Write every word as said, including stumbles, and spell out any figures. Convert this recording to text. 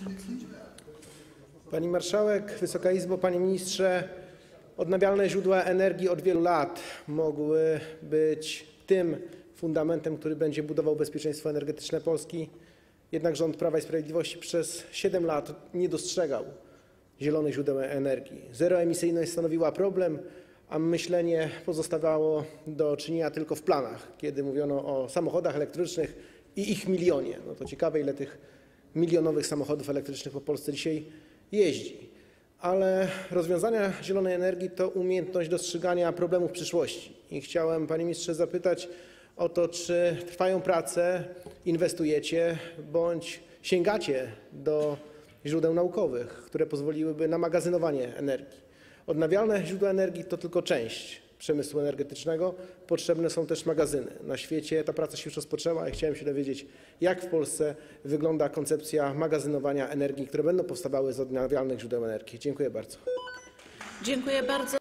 Pani Marszałek, Wysoka Izbo, Panie Ministrze! Odnawialne źródła energii od wielu lat mogły być tym fundamentem, który będzie budował bezpieczeństwo energetyczne Polski. Jednak rząd Prawa i Sprawiedliwości przez siedem lat nie dostrzegał zielonych źródeł energii. Zeroemisyjność stanowiła problem, a myślenie pozostawało do czynienia tylko w planach, kiedy mówiono o samochodach elektrycznych i ich milionie. No to ciekawe, ile tych milionowych samochodów elektrycznych po Polsce dzisiaj jeździ. Ale rozwiązania zielonej energii to umiejętność dostrzegania problemów przyszłości. I chciałem, Panie Ministrze, zapytać o to, czy trwają prace, inwestujecie bądź sięgacie do źródeł naukowych, które pozwoliłyby na magazynowanie energii. Odnawialne źródła energii to tylko część przemysłu energetycznego. Potrzebne są też magazyny. Na świecie ta praca się już rozpoczęła i chciałem się dowiedzieć, jak w Polsce wygląda koncepcja magazynowania energii, które będą powstawały z odnawialnych źródeł energii. Dziękuję bardzo. Dziękuję bardzo.